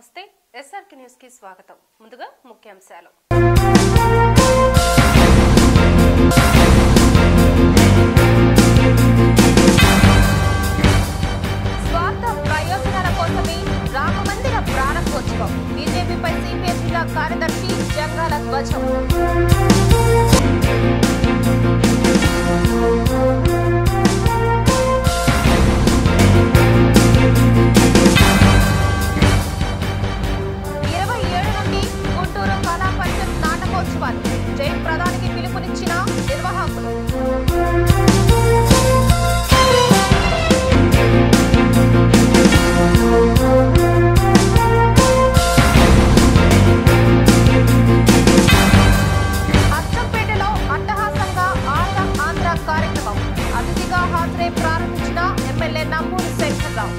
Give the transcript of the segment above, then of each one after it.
నమస్తే SRK news కి స్వాగతం. ముందుగా ముఖ్యాంశాలు. స్వార్థ ప్రయోజనాల కోసమే రామమందిర ప్రారంభోత్సవం. బీజేపీపై సిపిఐ జిల్లా కార్యదర్శి జంగాల ధ్వజం. జై ప్రధానికి పిలుపునిచ్చిన నిర్వాహకులు. అచ్చంపేటలో అట్టహాసంగా ఆంధ్ర కార్యక్రమం. అతిథిగా హాజరై ప్రారంభించిన ఎమ్మెల్యే నంబూరి శంకర్రావు.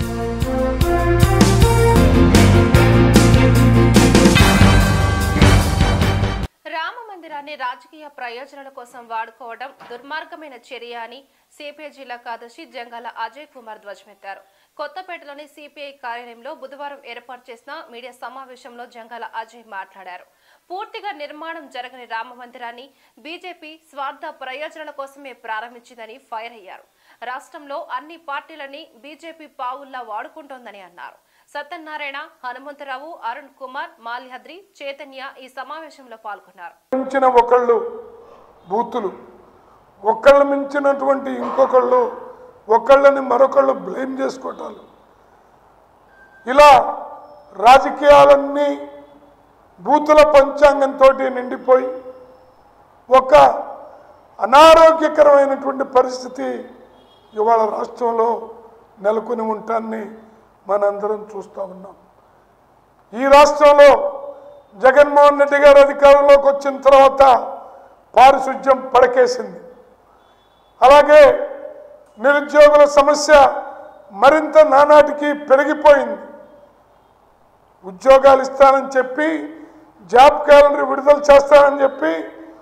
రామమందిరాన్ని రాజకీయ ప్రయోజనాల కోసం వాడుకోవడం దుర్మార్గమైన చర్య అని సిపిఐ జిల్లా కార్యదర్శి జంగాల అజయ్ కుమార్ ధ్వజమెత్తారు. కొత్తపేటలోని సిపిఐ కార్యాలయంలో బుధవారం ఏర్పాటు చేసిన మీడియా సమావేశంలో జంగాల అజయ్ మాట్లాడారు. పూర్తిగా నిర్మాణం జరగని రామమందిరాన్ని బీజేపీ స్వార్థ ప్రయోజనాల కోసమే ప్రారంభించిందని ఫైర్ అయ్యారు. రాష్ట్రంలో అన్ని పార్టీలని బీజేపీ పావుల్లా వాడుకుంటోందని అన్నారు. సత్యనారాయణ, హనుమంతరావు, అరుణ్ కుమార్, మాల్యాద్రి, చైతన్య ఈ సమావేశంలో పాల్గొన్నారు. ఒకళ్ళు బూతులు, ఒకళ్ళు మించినటువంటి ఇంకొకళ్ళు, ఒకళ్ళని మరొకళ్ళు బ్లేమ్ చేసుకోవటాలు, ఇలా రాజకీయాలన్నీ బూతుల పంచాంగంతో నిండిపోయి ఒక అనారోగ్యకరమైనటువంటి పరిస్థితి ఇవాళ రాష్ట్రంలో నెలకొని ఉంటాన్ని మనందరం చూస్తూ ఉన్నాం. ఈ రాష్ట్రంలో జగన్మోహన్ రెడ్డి గారు అధికారంలోకి వచ్చిన తర్వాత పారిశుధ్యం పడకేసింది. అలాగే నిరుద్యోగుల సమస్య మరింత నానాటికి పెరిగిపోయింది. ఉద్యోగాలు ఇస్తానని చెప్పి, జాబ్ క్యాలెండర్ విడుదల చేస్తానని చెప్పి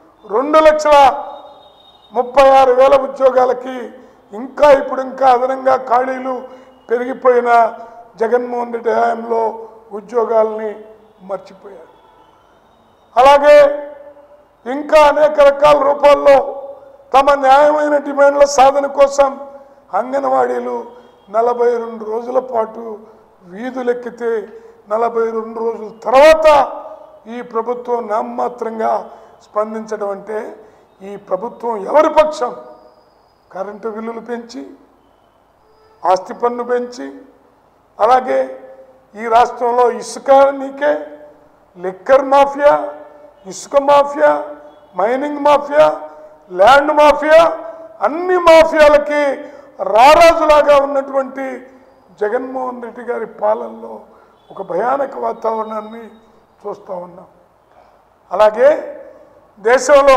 2,36,000 ఉద్యోగాలకి ఇంకా అదనంగా ఖాళీలు పెరిగిపోయిన జగన్మోహన్ రెడ్డి హయాంలో ఉద్యోగాల్ని మర్చిపోయారు. అలాగే ఇంకా అనేక రకాల రూపాల్లో తమ న్యాయమైన డిమాండ్ల సాధన కోసం అంగన్వాడీలు 42 రోజుల పాటు వీధులెక్కితే 42 రోజుల తర్వాత ఈ ప్రభుత్వం నామమాత్రంగా స్పందించడం అంటే ఈ ప్రభుత్వం ఎవరి పక్షం? కరెంటు బిల్లులు పెంచి, ఆస్తి పన్ను పెంచి, అలాగే ఈ రాష్ట్రంలో ఇసుక నీకే, లిక్కర్ మాఫియా, ఇసుక mafia, mining mafia, land mafia, అన్ని మాఫియాలకి రారాజులాగా ఉన్నటువంటి జగన్మోహన్ రెడ్డి గారి పాలనలో ఒక భయానక వాతావరణాన్ని చూస్తూ ఉన్నాం. అలాగే దేశంలో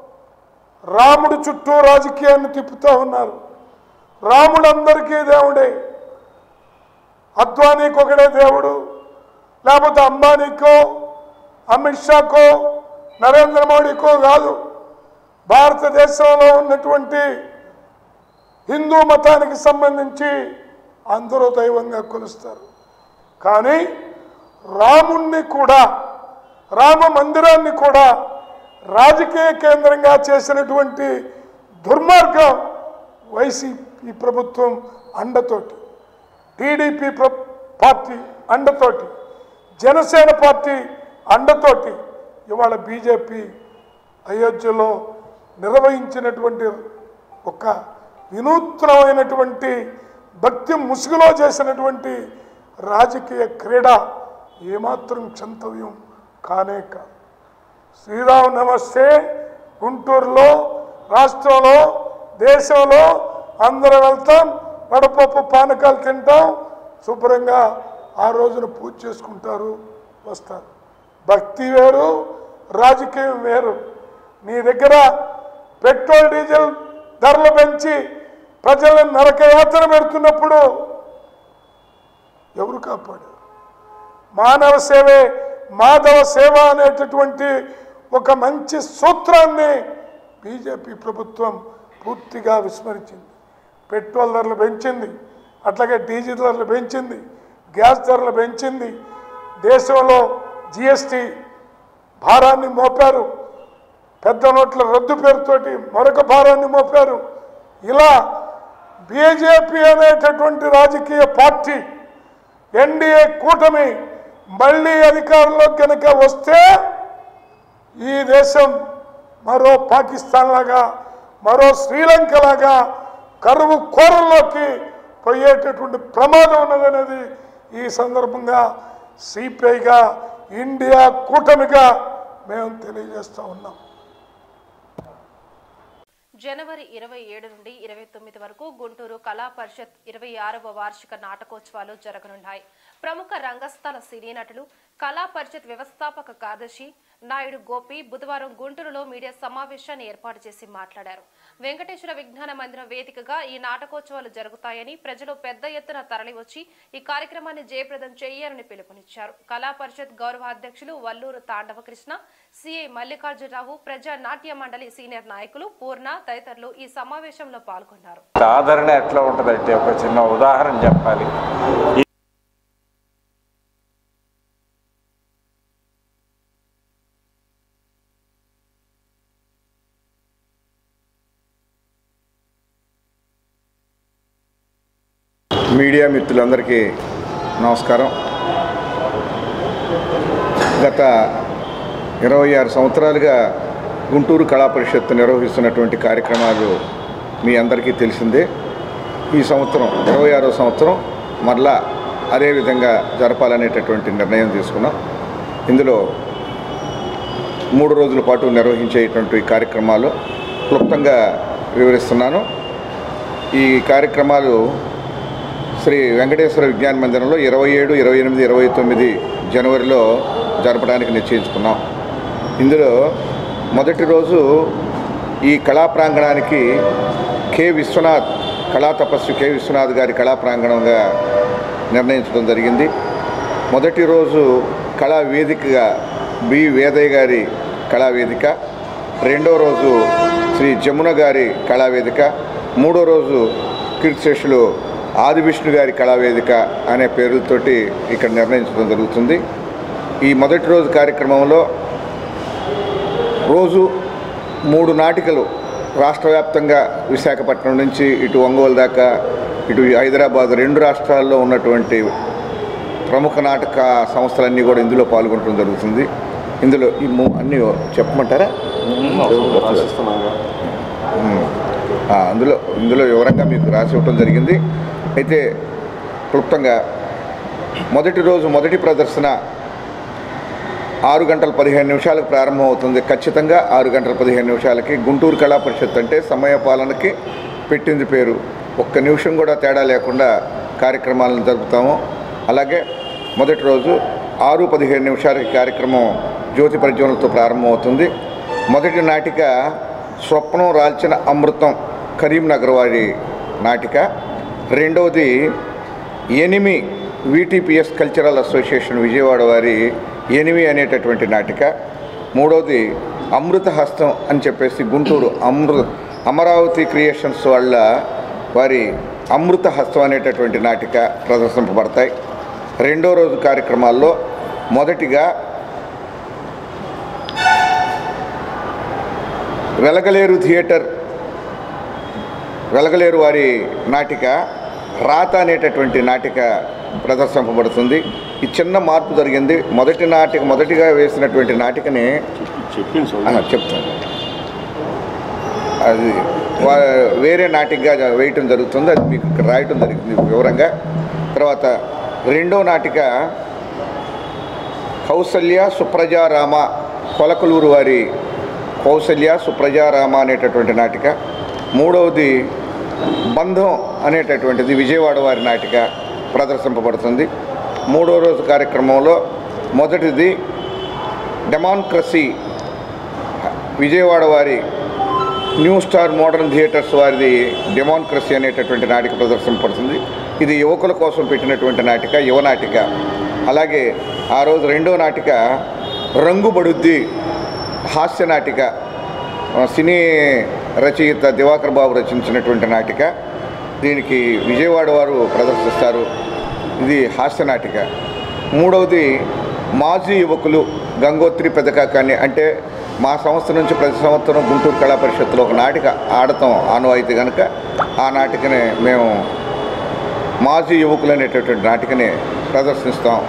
రాముడు చుట్టూ రాజకీయాన్ని తిప్పుతూ ఉన్నారు. రాముడు అందరికీ దేవుడే, అద్వానీకి ఒకడే దేవుడు, లేకపోతే అంబానీకో, అమిత్ షాకో, నరేంద్ర మోడీకో కాదు. భారతదేశంలో ఉన్నటువంటి హిందూ మతానికి సంబంధించి అందరూ దైవంగా కొలుస్తారు. కానీ రాముణ్ణి కూడా, రామ మందిరాన్ని కూడా రాజకీయ కేంద్రంగా చేసినటువంటి దుర్మార్గం వైసీపీ ప్రభుత్వం అండతోటి, టీడీపీ పార్టీ అండతోటి, జనసేన పార్టీ అండతోటి ఇవాళ బీజేపీ అయోధ్యలో నిర్వహించినటువంటి ఒక వినూత్నమైనటువంటి భక్తి ముసుగులో చేసినటువంటి రాజకీయ క్రీడ ఏమాత్రం క్షంతవ్యం కానే కాదు. శ్రీరామ్ నమస్తే గుంటూరులో, రాష్ట్రంలో, దేశంలో అందరూ వెళ్తాం, వడపప్పు పానకాలు తింటాం, శుభ్రంగా ఆ రోజున పూజ చేసుకుంటారు, వస్తారు. భక్తి వేరు, రాజకీయం వేరు. నీ దగ్గర పెట్రోల్ డీజిల్ ధరలు పెంచి ప్రజలను నరకయాత్ర పెడుతున్నప్పుడు ఎవరు కాపాడారు? మానవ సేవే మాధవ సేవ అనేటటువంటి ఒక మంచి సూత్రాన్ని బీజేపీ ప్రభుత్వం పూర్తిగా విస్మరించింది. పెట్రోల్ ధరలు పెంచింది, అట్లాగే డీజిల్ ధరలు పెంచింది, గ్యాస్ ధరలు పెంచింది, దేశంలో జిఎస్టి భారాన్ని మోపారు, పెద్ద నోట్ల రద్దు పేరుతోటి మరొక భారాన్ని మోపారు. ఇలా బీజేపీ అనేటటువంటి రాజకీయ పార్టీ ఎన్డీఏ కూటమి మళ్ళీ అధికారంలో కనుక వస్తే ఈ దేశం మరో పాకిస్తాన్ లాగా, మరో శ్రీలంక లాగా కరువు కోరల్లోకి పోయేటటువంటి ప్రమాదం ఉన్నదనేది ఈ సందర్భంగా సిపిఐగా, ఇండియా కూటమిగా మేము తెలియజేస్తూ ఉన్నాం. జనవరి 27 నుండి 29 వరకు గుంటూరు కళా పరిషత్ 26వ వార్షిక నాటకోత్సవాలు జరగనున్నాయి. ప్రముఖ రంగస్థల సినీ నటులు, కళా పరిషత్ వ్యవస్థాపక కార్యదర్శి నాయుడు గోపి బుధవారం గుంటూరులో మీడియా సమావేశాన్ని ఏర్పాటు చేసి మాట్లాడారు. వెంకటేశ్వర విజ్ఞాన మందిరం వేదికగా ఈ నాటకోత్సవాలు జరుగుతాయని, ప్రజలు పెద్ద ఎత్తున తరలివచ్చి ఈ కార్యక్రమాన్ని జయప్రదం చేయాలని పిలుపునిచ్చారు. కళా పరిషత్ గౌరవ అధ్యక్షులు వల్లూరు తాండవకృష్ణ, సిఐ మల్లికార్జునరావు, ప్రజా నాట్య మండలి సీనియర్ నాయకులు పూర్ణ తదితరులు ఈ సమావేశంలో పాల్గొన్నారు. ఆదరణ ఎట్లా ఉంటుందంటే ఒక చిన్న ఉదాహరణ చెప్పాలి. మీడియా మిత్రులందరికీ నమస్కారం. గత 26 సంవత్సరాలుగా గుంటూరు కళా పరిషత్ నిర్వహిస్తున్నటువంటి కార్యక్రమాలు మీ అందరికీ తెలిసిందే. ఈ సంవత్సరం 26వ సంవత్సరం మరలా అదేవిధంగా జరపాలనేటటువంటి నిర్ణయం తీసుకున్నాం. ఇందులో 3 రోజుల పాటు నిర్వహించేటువంటి కార్యక్రమాలు క్లుప్తంగా వివరిస్తున్నాను. ఈ కార్యక్రమాలు శ్రీ వెంకటేశ్వర విజ్ఞాన మందిరంలో 27, 28, 29 జనవరిలో జరపడానికి నిశ్చయించుకున్నాం. ఇందులో మొదటి రోజు ఈ కళా ప్రాంగణానికి కె విశ్వనాథ్, కళా తపస్వి కె విశ్వనాథ్ గారి కళా ప్రాంగణంగా నిర్ణయించడం జరిగింది. మొదటి రోజు కళా వేదికగా బి వేదయ్య గారి కళా వేదిక, రెండో రోజు శ్రీ జమున గారి కళా వేదిక, మూడో రోజు కీర్తిశేషులు ఆదివిష్ణు గారి కళావేదిక అనే పేరులతోటి ఇక్కడ నిర్ణయించడం జరుగుతుంది. ఈ మొదటి రోజు కార్యక్రమంలో రోజు 3 నాటికలు రాష్ట్ర వ్యాప్తంగా విశాఖపట్నం నుంచి ఇటు ఒంగోలు దాకా, ఇటు హైదరాబాద్ 2 రాష్ట్రాల్లో ఉన్నటువంటి ప్రముఖ నాటక సంస్థలన్నీ కూడా ఇందులో పాల్గొనడం జరుగుతుంది. ఇందులో ఈ అన్నీ చెప్పమంటారా? ఇందులో వివరంగా మీకు రాసి ఇవ్వటం జరిగింది. అయితే క్లుప్తంగా మొదటి రోజు మొదటి ప్రదర్శన 6:15 ప్రారంభమవుతుంది. ఖచ్చితంగా 6:15 గుంటూరు కళా పరిషత్ అంటే సమయపాలనకి పెట్టింది పేరు. ఒక్క నిమిషం కూడా తేడా లేకుండా కార్యక్రమాలను జరుపుతాము. అలాగే మొదటి రోజు 6:15 కార్యక్రమం జ్యోతి ప్రజ్వలనతో ప్రారంభమవుతుంది. మొదటి నాటిక స్వప్నం రాల్చిన అమృతం, కరీంనగర్ వారి నాటిక. రెండవది enemy, VTPS cultural association Vijayawada వారి ఎనిమి అనేటటువంటి నాటిక. మూడవది అమృత హస్తం అని చెప్పేసి గుంటూరు అమరావతి క్రియేషన్స్ వాళ్ళ వారి అమృత హస్తం అనేటటువంటి నాటిక ప్రదర్శింపబడతాయి. రెండో రోజు కార్యక్రమాల్లో మొదటిగా వెలగలేరు వారి నాటిక రాత అనేటటువంటి నాటిక ప్రదర్శింపబడుతుంది. ఈ చిన్న మార్పు జరిగింది. మొదటిగా వేసినటువంటి నాటికని చెప్తాను, అది వేరే నాటికగా వేయటం జరుగుతుంది. అది మీకు ఇక్కడ రాయటం జరిగింది వివరంగా. తర్వాత రెండో నాటిక కౌసల్య సుప్రజారామ, కొలకలూరు వారి కౌసల్య సుప్రజారామ అనేటటువంటి నాటిక. మూడవది బంధం అనేటటువంటిది విజయవాడ వారి నాటిక ప్రదర్శింపబడుతుంది. మూడో రోజు కార్యక్రమంలో మొదటిది డెమోక్రసీ, విజయవాడ వారి న్యూ స్టార్ మోడర్న్ థియేటర్స్ వారిది డెమోక్రసీ అనేటటువంటి నాటిక ప్రదర్శింపబడుతుంది. ఇది యువకుల కోసం పెట్టినటువంటి నాటిక, యువ నాటిక. అలాగే ఆ రోజు రెండో నాటిక రంగుబడుద్ది, హాస్య నాటిక, సినీ రచయిత దివాకర్ బాబు రచించినటువంటి నాటిక. దీనికి విజయవాడ వారు ప్రదర్శిస్తారు. ఇది హాస్య నాటిక. మూడవది మాజీ యువకులు గంగోత్రి పెదకాకాన్ని అంటే మా సంస్థ నుంచి ప్రతి సంవత్సరం గుంటూరు కళా పరిషత్తులో ఒక నాటిక ఆడతాం ఆనవాయితీ కనుక ఆ నాటికని మేము మాజీ యువకులు అనేటటువంటి నాటికని ప్రదర్శిస్తాం.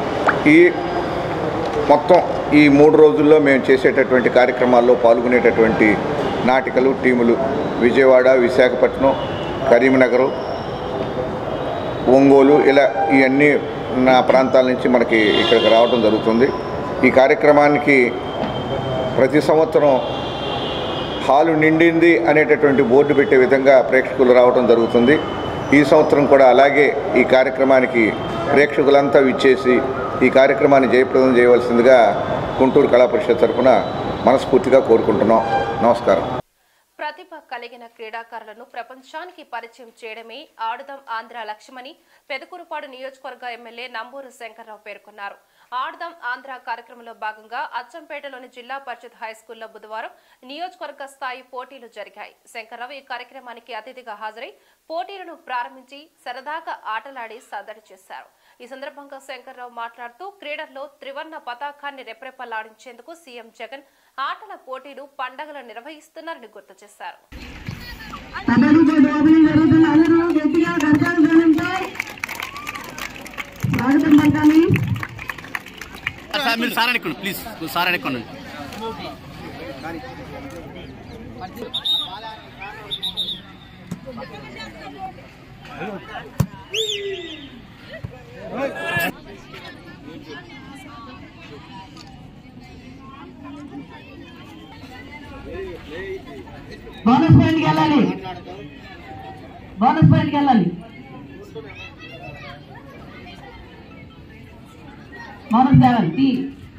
మొత్తం ఈ 3 రోజుల్లో మేము చేసేటటువంటి కార్యక్రమాల్లో పాల్గొనేటటువంటి నాటికలు టీములు విజయవాడ, విశాఖపట్నం, కరీంనగర్, ఒంగోలు ఇలా ఇవన్నీ నా ప్రాంతాల నుంచి మనకి ఇక్కడికి రావడం జరుగుతుంది. ఈ కార్యక్రమానికి ప్రతి సంవత్సరం హాలు నిండింది అనేటటువంటి బోర్డు పెట్టే విధంగా ప్రేక్షకులు రావడం జరుగుతుంది. ఈ సంవత్సరం కూడా అలాగే ఈ కార్యక్రమానికి ప్రేక్షకులంతా విచ్చేసి ఈ కార్యక్రమాన్ని జయప్రదం చేయవలసిందిగా గుంటూరు కళా పరిషత్ తరఫున మనస్ఫూర్తిగా కోరుకుంటున్నాం. నమస్కారం. ప్రతిభ కలిగిన క్రీడాకారులను ప్రపంచానికి పరిచయం చేయడమే ఆడుదాం ఆంధ్ర లక్ష్యమని పెదకూరుపాడు నియోజకవర్గ ఎమ్మెల్యే నంబూరు శంకర్రావు పేర్కొన్నారు. ఆడుదాం ఆంధ్ర కార్యక్రమంలో భాగంగా అచ్చంపేటలోని జిల్లా పరిషత్ హైస్కూల్లో బుధవారం నియోజకవర్గ స్థాయి పోటీలు జరిగాయి. శంకర్రావు ఈ కార్యక్రమానికి అతిథిగా హాజరై పోటీలను ప్రారంభించి సరదాగా ఆటలాడి సందడి చేశారు. ఈ సందర్భంగా శంకర్రావు మాట్లాడుతూ క్రీడల్లో త్రివర్ణ పతాకాన్ని రెప్రెపలాడించేందుకు సీఎం జగన్ ఆటల పోటీలు పండగలు నిర్వహిస్తున్నారని గుర్తు చేశారు. బోనస్ పాయింట్కి వెళ్ళాలి. బోనస్ తేవాలి.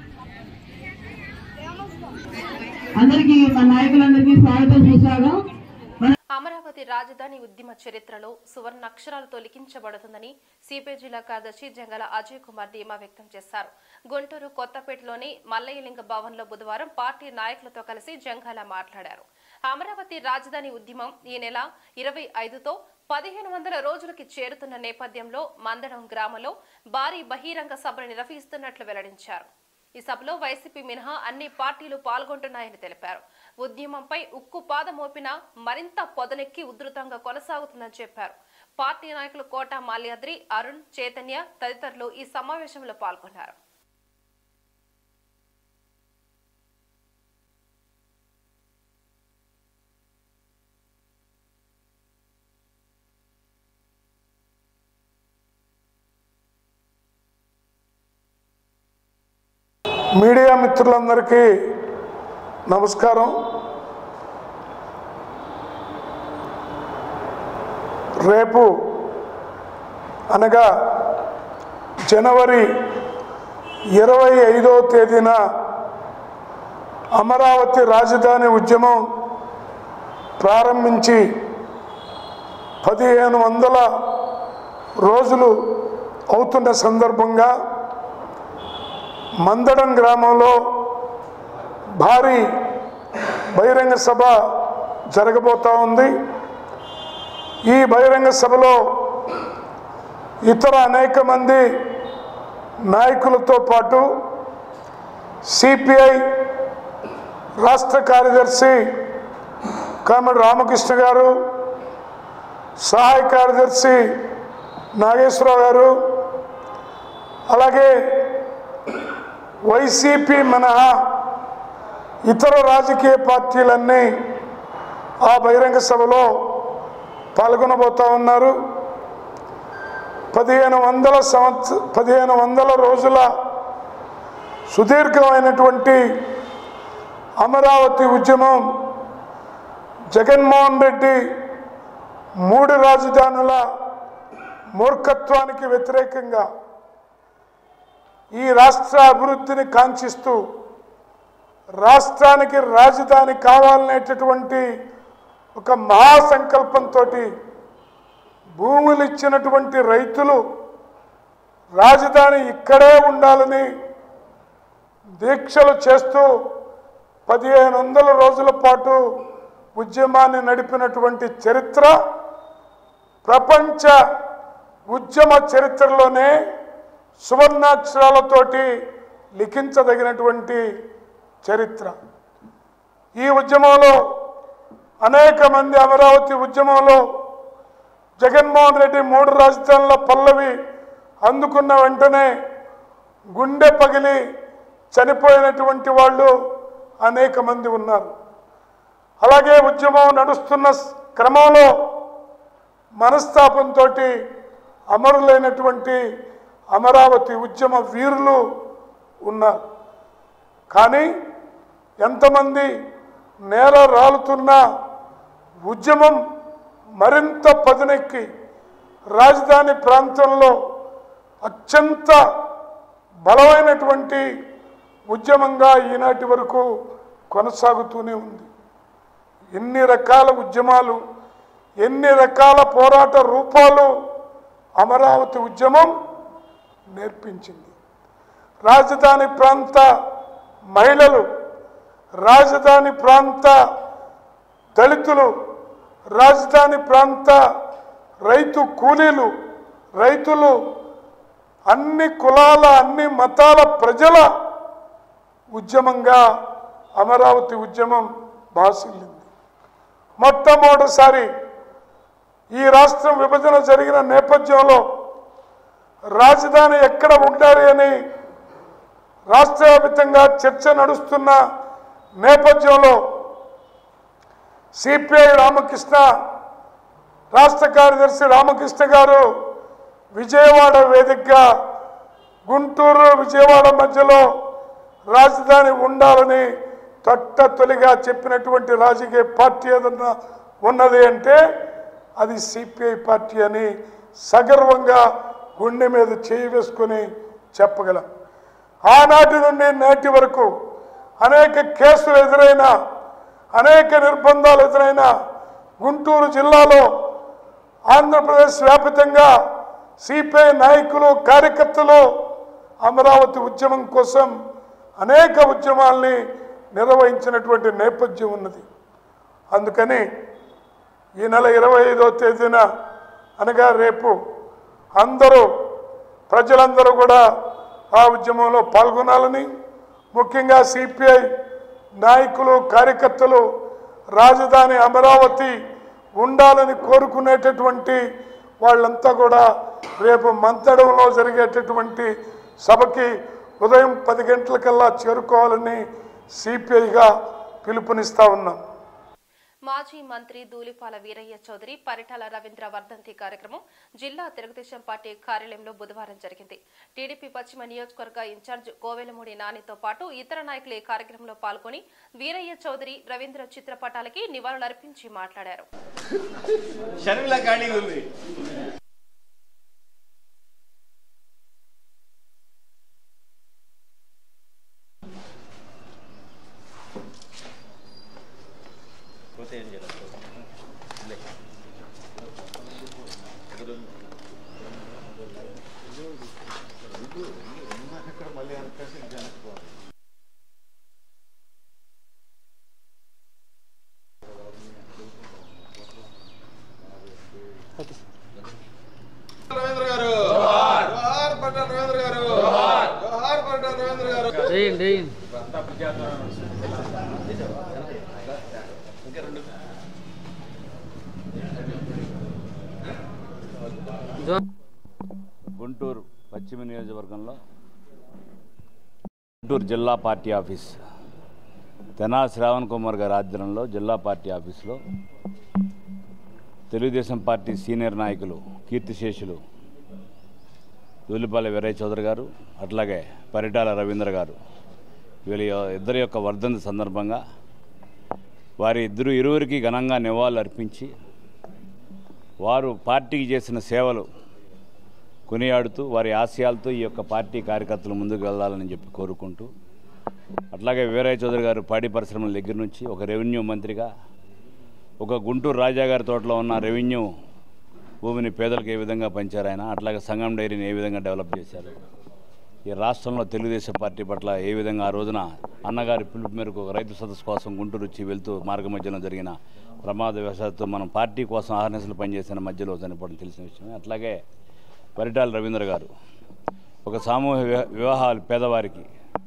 అందరికీ మా నాయకులందరికీ స్వాగతం సుస్వాగతం. అమరావతి రాజధాని ఉద్యమ చరిత్రలో సువర్ణాక్షరాలతో లిఖించబడుతుందని సిపిఐ జిల్లా కార్యదర్శి జంగాల అజయ్ కుమార్ ధీమా వ్యక్తం చేశారు. గుంటూరు కొత్తపేటలోని మల్లయ్యలింగ భవన్లో బుధవారం పార్టీ నాయకులతో కలిసి జంగాల మాట్లాడారు. అమరావతి రాజధాని ఉద్యమం ఈ నెల 25తో 1500 రోజులకి చేరుతున్న నేపథ్యంలో మందడం గ్రామంలో భారీ బహిరంగ సభను నిర్వహిస్తున్నట్లు వెల్లడించారు. ఈ సభలో వైసీపీ మినహా అన్ని పార్టీలు పాల్గొంటున్నాయని తెలిపారు. ఉద్యమంపై ఉక్కు పాదం మోపిన మరింత పొదనెక్కి ఉధృతంగా కొనసాగుతుందని చెప్పారు. పార్టీ నాయకులు కోట మాల్యాద్రి, అరుణ్, చైతన్య తదితరులు ఈ సమావేశంలో పాల్గొన్నారు. మీడియా మిత్రులందరికీ నమస్కారం. రేపు అనగా జనవరి 25వ తేదీన అమరావతి రాజధాని ఉద్యమం ప్రారంభించి 1500 రోజులు అవుతున్న సందర్భంగా మందడం గ్రామంలో భారీ బహిరంగ సభ జరగబోతా ఉంది. ఈ బహిరంగ సభలో ఇతర అనేక మంది నాయకులతో పాటు సిపిఐ రాష్ట్ర కార్యదర్శి కామెడి రామకృష్ణ గారు, సహాయ కార్యదర్శి నాగేశ్వరరావు గారు, అలాగే వైసీపీ మినహా ఇతర రాజకీయ పార్టీలన్నీ ఆ బహిరంగ సభలో పాల్గొనబోతా ఉన్నారు. 1500 రోజుల సుదీర్ఘమైనటువంటి అమరావతి ఉద్యమం జగన్మోహన్ రెడ్డి 3 రాజధానుల మూర్ఖత్వానికి వ్యతిరేకంగా ఈ రాష్ట్ర అభివృద్ధిని కాంక్షిస్తూ రాష్ట్రానికి రాజధాని కావాలనేటటువంటి ఒక మహాసంకల్పంతో భూములు ఇచ్చినటువంటి రైతులు రాజధాని ఇక్కడే ఉండాలని దీక్షలు చేస్తూ 1500 రోజుల పాటు ఉద్యమాన్ని నడిపినటువంటి చరిత్ర ప్రపంచ ఉద్యమ చరిత్రలోనే సువర్ణాక్షరాలతోటి లిఖించదగినటువంటి చరిత్ర. ఈ ఉద్యమంలో అనేక మంది అమరావతి ఉద్యమంలో జగన్మోహన్ రెడ్డి 3 రాజధానుల పల్లవి అందుకున్న వెంటనే గుండె పగిలి చనిపోయినటువంటి వాళ్ళు అనేక మంది ఉన్నారు. అలాగే ఉద్యమం నడుస్తున్న క్రమంలో మనస్తాపంతో అమరులైనటువంటి అమరావతి ఉద్యమ వీరులు ఉన్నారు. కానీ ఎంతమంది నేల రాలుతున్న ఉద్యమం మరింత పదునెక్కి రాజధాని ప్రాంతంలో అత్యంత బలమైనటువంటి ఉద్యమంగా ఈనాటి వరకు కొనసాగుతూనే ఉంది. ఎన్ని రకాల ఉద్యమాలు, ఎన్ని రకాల పోరాట రూపాలు అమరావతి ఉద్యమం నేర్పించింది. రాజధాని ప్రాంత మహిళలు, రాజధాని ప్రాంత దళితులు, రాజధాని ప్రాంత రైతు కూలీలు, రైతులు, అన్ని కులాల అన్ని మతాల ప్రజల ఉద్యమంగా అమరావతి ఉద్యమం భాసిల్లింది. మొట్టమొదటిసారి ఈ రాష్ట్రం విభజన జరిగిన నేపథ్యంలో రాజధాని ఎక్కడ ఉండాలి అని రాష్ట్ర వ్యాప్తంగా చర్చ నడుస్తున్న నేపథ్యంలో సిపిఐ రామకృష్ణ, రాష్ట్ర కార్యదర్శి రామకృష్ణ గారు విజయవాడ వేదికగా గుంటూరు విజయవాడ మధ్యలో రాజధాని ఉండాలని తొలిగా చెప్పినటువంటి రాజకీయ పార్టీ ఏదన్నా ఉన్నది అంటే అది సిపిఐ పార్టీ అని సగర్వంగా గుండె మీద చేయి వేసుకొని చెప్పగలం. ఆనాటి నుండి నేటి వరకు అనేక కేసులు ఎదురైనా, అనేక నిర్బంధాలు ఎదురైనా గుంటూరు జిల్లాలో ఆంధ్రప్రదేశ్ వ్యాప్తంగా సిపిఐ నాయకులు, కార్యకర్తలు అమరావతి ఉద్యమం కోసం అనేక ఉద్యమాల్ని నిర్వహించినటువంటి నేపథ్యం ఉన్నది. అందుకని ఈ నెల 25వ తేదీన అనగా రేపు ప్రజలందరూ కూడా ఆ ఉద్యమంలో పాల్గొనాలని, ముఖ్యంగా సిపిఐ నాయకులు, కార్యకర్తలు రాజధాని అమరావతి ఉండాలని కోరుకునేటటువంటి వాళ్ళంతా కూడా రేపు మంతడంలో జరిగేటటువంటి సభకి ఉదయం 10 గంటలకల్లా చేరుకోవాలని సిపిఐగా పిలుపునిస్తా ఉన్నాం. మాజీ మంత్రి ధూళిపాల వీరయ్య చౌదరి పరిటాల రవీంద్ర వర్ధంతి కార్యక్రమం జిల్లా తెలుగుదేశం పార్టీ కార్యాలయంలో బుధవారం జరిగింది. టీడీపీ పశ్చిమ నియోజకవర్గ ఇన్ఛార్జ్ కోవెలమూడి నానితో పాటు ఇతర నాయకులు ఈ కార్యక్రమంలో పాల్గొని వీరయ్య చౌదరి, రవీంద్ర చిత్రపటాలకి నివాళులర్పించి మాట్లాడారు. గుంటూరు పశ్చిమ నియోజకవర్గంలో గుంటూరు జిల్లా పార్టీ ఆఫీస్ తెనా శ్రావణ్ కుమార్ గారి ఆధ్వర్యంలో జిల్లా పార్టీ ఆఫీసులో తెలుగుదేశం పార్టీ సీనియర్ నాయకులు కీర్తిశేషులు ధూళిపాల వీరయ్య చౌదరి గారు, అట్లాగే పరిటాల రవీంద్ర గారు వీళ్ళ ఇద్దరి యొక్క వర్ధంతి సందర్భంగా వారి ఇరువురికి ఘనంగా నివాళులు అర్పించి వారు పార్టీకి చేసిన సేవలు కొనియాడుతూ వారి ఆశయాలతో ఈ యొక్క పార్టీ కార్యకర్తలు ముందుకు వెళ్ళాలని చెప్పి కోరుకుంటూ, అట్లాగే వీరయ్య చౌదరి గారు పాడి పరిశ్రమల దగ్గర నుంచి ఒక రెవెన్యూ మంత్రిగా, ఒక గుంటూరు రాజాగారి తోటలో ఉన్న రెవెన్యూ భూమిని పేదలకు ఏ విధంగా పంచారు ఆయన, అట్లాగే సంగం డైరీని ఏ విధంగా డెవలప్ చేశారు, ఈ రాష్ట్రంలో తెలుగుదేశం పార్టీ పట్ల ఏ విధంగా ఆ రోజున అన్నగారి పిలుపు మేరకు ఒక రైతు సదస్సు కోసం గుంటూరు వచ్చి వెళ్తూ మార్గ మధ్యలో జరిగిన ప్రమాదవశాత్తు మనం పార్టీ కోసం ఆహర్నిశలు పనిచేసిన మధ్యలో చనిపోవడం తెలిసిన విషయమే. అట్లాగే పరిటాల రవీంద్ర గారు ఒక సామూహిక వివాహాలు పేదవారికి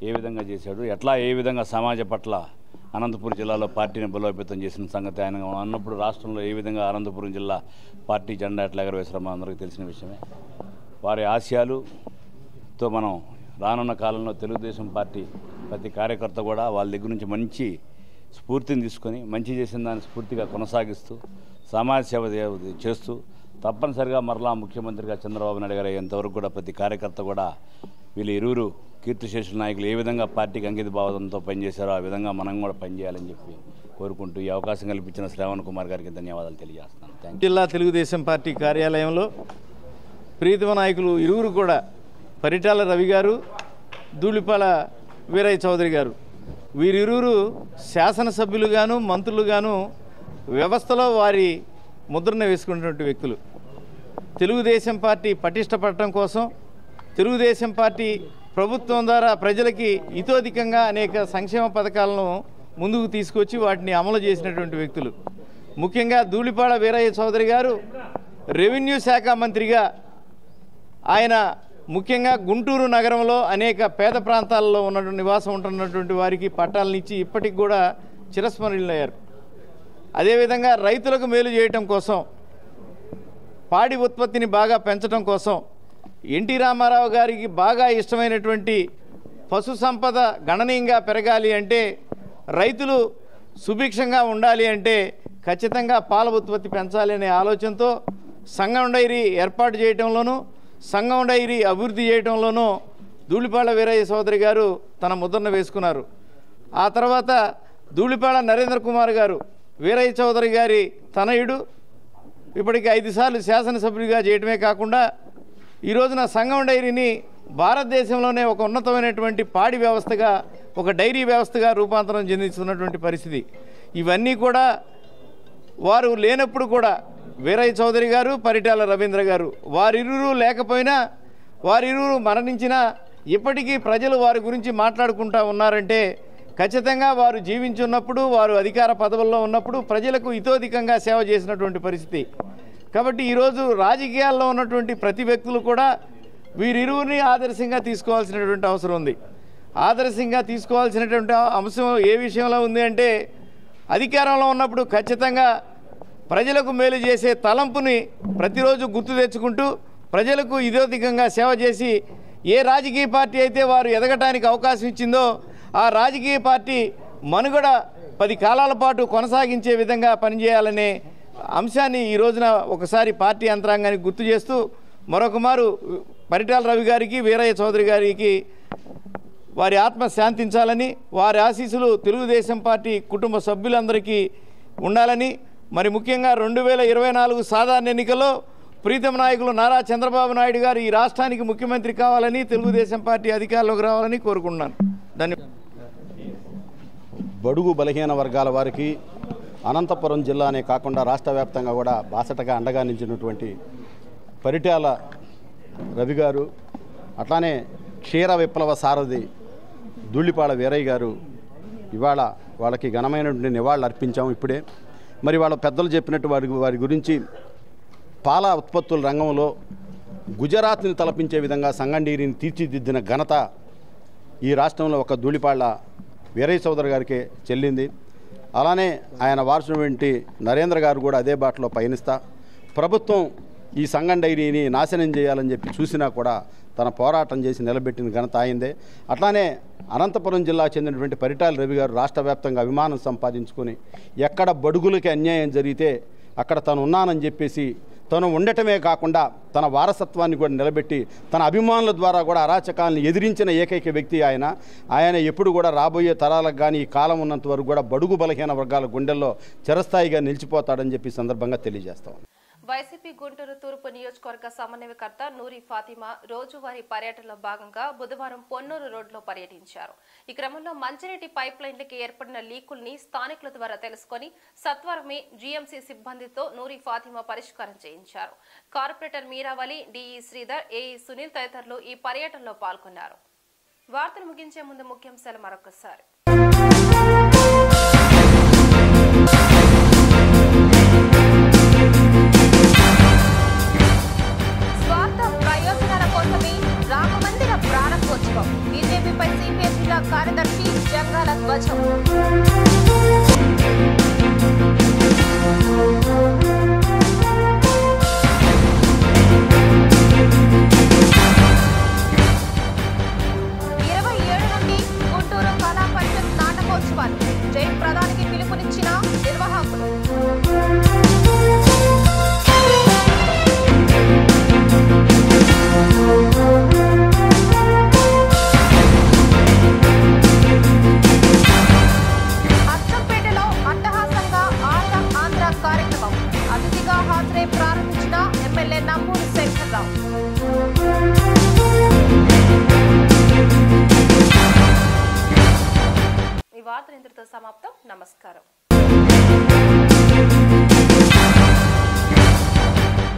ఏ విధంగా చేశాడు, ఏ విధంగా సమాజం పట్ల అనంతపురం జిల్లాలో పార్టీని బలోపేతం చేసిన సంగతి ఆయన అన్నప్పుడు రాష్ట్రంలో ఏ విధంగా అనంతపురం జిల్లా పార్టీ జెండా ఎట్లా ఎగరవేశారో అందరికీ తెలిసిన విషయమే. వారి ఆశయాలుతో మనం రానున్న కాలంలో తెలుగుదేశం పార్టీ ప్రతి కార్యకర్త కూడా వాళ్ళ దగ్గర నుంచి మంచి స్ఫూర్తిని తీసుకొని మంచి చేసిన దాన్ని స్ఫూర్తిగా కొనసాగిస్తూ సమాజ సేవ చేస్తూ తప్పనిసరిగా మరలా ముఖ్యమంత్రిగా చంద్రబాబు నాయుడు గారు అయ్యేంతవరకు కూడా ప్రతి కార్యకర్త కూడా వీళ్ళు ఇరువురు కీర్తిశేషుల నాయకులు ఏ విధంగా పార్టీకి అంకిత భావంతో పనిచేశారో ఆ విధంగా మనం కూడా పనిచేయాలని చెప్పి కోరుకుంటూ ఈ అవకాశం కల్పించిన శ్రావణ్ కుమార్ గారికి ధన్యవాదాలు తెలియజేస్తున్నాను. Thank you. జిల్లా తెలుగుదేశం పార్టీ కార్యాలయంలో ప్రీతమ నాయకులు ఇరువురు కూడా పరిటాల రవి గారు, ధూళిపాల వీరయ్య చౌదరి గారు వీరిరువురు శాసనసభ్యులుగాను మంత్రులుగాను వ్యవస్థలో వారి ముద్రను వేసుకున్నటువంటి వ్యక్తులు. తెలుగుదేశం పార్టీ పటిష్టపడటం కోసం తెలుగుదేశం పార్టీ ప్రభుత్వం ద్వారా ప్రజలకి ఇతోధికంగా అనేక సంక్షేమ పథకాలను ముందుకు తీసుకొచ్చి వాటిని అమలు చేసినటువంటి వ్యక్తులు. ముఖ్యంగా ధూళిపాడ వీరయ్య చౌదరి గారు రెవెన్యూ శాఖ మంత్రిగా ఆయన ముఖ్యంగా గుంటూరు నగరంలో అనేక పేద ప్రాంతాల్లో ఉన్నటువంటి నివాసం ఉంటున్నటువంటి వారికి పట్టాలనిచ్చి ఇప్పటికి కూడా చిరస్మరణీయులయ్యారు. అదేవిధంగా రైతులకు మేలు చేయటం కోసం, పాడి ఉత్పత్తిని బాగా పెంచడం కోసం ఎన్టీ రామారావు గారికి బాగా ఇష్టమైనటువంటి పశు సంపద గణనీయంగా పెరగాలి అంటే, రైతులు సుభిక్షంగా ఉండాలి అంటే ఖచ్చితంగా పాల ఉత్పత్తి పెంచాలి అనే ఆలోచనతో సంగం డైరీ ఏర్పాటు చేయడంలోనూ సంగం డైరీ అభివృద్ధి చేయడంలోనూ ధూళిపాల వీరయ్య చౌదరి గారు తన ముద్రను వేసుకున్నారు. ఆ తర్వాత ధూళిపాల నరేంద్ర కుమార్ గారు వీరయ్య చౌదరి గారి తనయుడు, ఇప్పటికి 5 సార్లు శాసనసభ్యుడిగా చేయడమే కాకుండా ఈ రోజున సంగం డైరీని భారతదేశంలోనే ఒక ఉన్నతమైనటువంటి పాడి వ్యవస్థగా, ఒక డైరీ వ్యవస్థగా రూపాంతరం చెందిస్తున్నటువంటి పరిస్థితి. ఇవన్నీ కూడా వారు లేనప్పుడు కూడా వీరయ్య చౌదరి గారు, పరిటాల రవీంద్ర గారు వారిరువురు లేకపోయినా, వారిరువురు మరణించినా ఇప్పటికీ ప్రజలు వారి గురించి మాట్లాడుకుంటూ ఉన్నారంటే ఖచ్చితంగా వారు జీవించున్నప్పుడు, వారు అధికార పదవుల్లో ఉన్నప్పుడు ప్రజలకు ఇతోధికంగా సేవ చేసినటువంటి పరిస్థితి. కాబట్టి ఈరోజు రాజకీయాల్లో ఉన్నటువంటి ప్రతి వ్యక్తులు కూడా వీరిరువురిని ఆదర్శంగా తీసుకోవాల్సినటువంటి అవసరం ఉంది. ఆదర్శంగా తీసుకోవాల్సినటువంటి అంశం ఏ విషయంలో ఉంది అంటే, అధికారంలో ఉన్నప్పుడు ఖచ్చితంగా ప్రజలకు మేలు చేసే తలంపుని ప్రతిరోజు గుర్తు తెచ్చుకుంటూ ప్రజలకు ఇతోధికంగా సేవ చేసి ఏ రాజకీయ పార్టీ అయితే వారు ఎదగటానికి అవకాశం ఇచ్చిందో ఆ రాజకీయ పార్టీ మనుగడ 10 కాలాల పాటు కొనసాగించే విధంగా పనిచేయాలనే అంశాన్ని ఈ రోజున ఒకసారి పార్టీ యంత్రాంగానికి గుర్తు చేస్తూ మరొక మారు పరిటాల రవి గారికి, వీరయ్య చౌదరి గారికి వారి ఆత్మ శాంతించాలని, వారి ఆశీస్సులు తెలుగుదేశం పార్టీ కుటుంబ సభ్యులందరికీ ఉండాలని, మరి ముఖ్యంగా 2024 సాధారణ ఎన్నికల్లో ప్రీతమ నాయకులు నారా చంద్రబాబు నాయుడు గారు ఈ రాష్ట్రానికి ముఖ్యమంత్రి కావాలని, తెలుగుదేశం పార్టీ అధికారంలోకి రావాలని కోరుకుంటున్నాను. ధన్యవాదాలు. బడుగు బలహీన వర్గాల వారికి అనంతపురం జిల్లానే కాకుండా రాష్ట్ర వ్యాప్తంగా కూడా బాసటగా అండగా నిలిచినటువంటి పరిటాల రవి గారు, అట్లానే క్షీర విప్లవ సారథి ధూళిపాల వీరయ్య గారు ఇవాళ వాళ్ళకి ఘనమైనటువంటి నివాళులు అర్పించాము ఇప్పుడే. మరి వాళ్ళ పెద్దలు చెప్పినట్టు వారి గురించి పాల ఉత్పత్తుల రంగంలో గుజరాత్ని తలపించే విధంగా సంగం డైరీని తీర్చిదిద్దిన ఘనత ఈ రాష్ట్రంలో ఒక ధూళిపాల వీరయ్య చౌదరి గారికి చెల్లింది. అలానే ఆయన వారసునటువంటి నరేంద్ర గారు కూడా అదే బాటలో పయనిస్తా ప్రభుత్వం ఈ సంగం డైరీని నాశనం చేయాలని చెప్పి చూసినా కూడా తన పోరాటం చేసి నిలబెట్టిన ఘనత అయిందే. అట్లానే అనంతపురం జిల్లా చెందినటువంటి పరిటాల రవి గారు రాష్ట్ర వ్యాప్తంగా అభిమానం సంపాదించుకొని ఎక్కడ బడుగులకి అన్యాయం జరిగితే అక్కడ తను ఉన్నానని చెప్పేసి తను ఉండటమే కాకుండా తన వారసత్వాన్ని కూడా నిలబెట్టి తన అభిమానుల ద్వారా కూడా అరాచకాలను ఎదిరించిన ఏకైక వ్యక్తి ఆయన ఎప్పుడు కూడా రాబోయే తరాలకు కానీ ఈ కాలం ఉన్నంత వరకు కూడా బడుగు బలహీన వర్గాల గుండెల్లో చిరస్థాయిగా నిలిచిపోతాడని చెప్పి సందర్భంగా తెలియజేస్తాం. వైసీపీ గుంటూరు తూర్పు నియోజకవర్గ సమన్వయకర్త నూరి ఫాతిమా రోజువారీ పర్యటనలో భాగంగా బుధవారం పొన్నూరు రోడ్లో పర్యటించారు. ఈ క్రమంలో మంచినీటి పైప్ లైన్లకి ఏర్పడిన లీకుల్ని స్థానికుల ద్వారా తెలుసుకుని సత్వరమే జీఎంసీ సిబ్బందితో నూరి ఫాతిమా పరిష్కారం చేయించారు. Corporator Meeravali, DE Sridhar, AE Sunil తదితరులు ఈ పర్యటనలో పాల్గొన్నారు. వార్తలు ముగించే ముందు ముఖ్యాంశాలు మరొకసారి. స్వార్థ ప్రయోజనాల కోసమే రామమందిర ప్రారంభోత్సవం. బీజేపీపై సిపిఐ జిల్లా చూద్దాం. ఈ వార్తలు ఇంతటితో సమాప్తం. నమస్కారం.